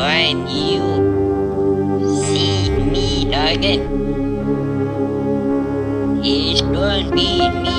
when you see me again. It's gonna be me.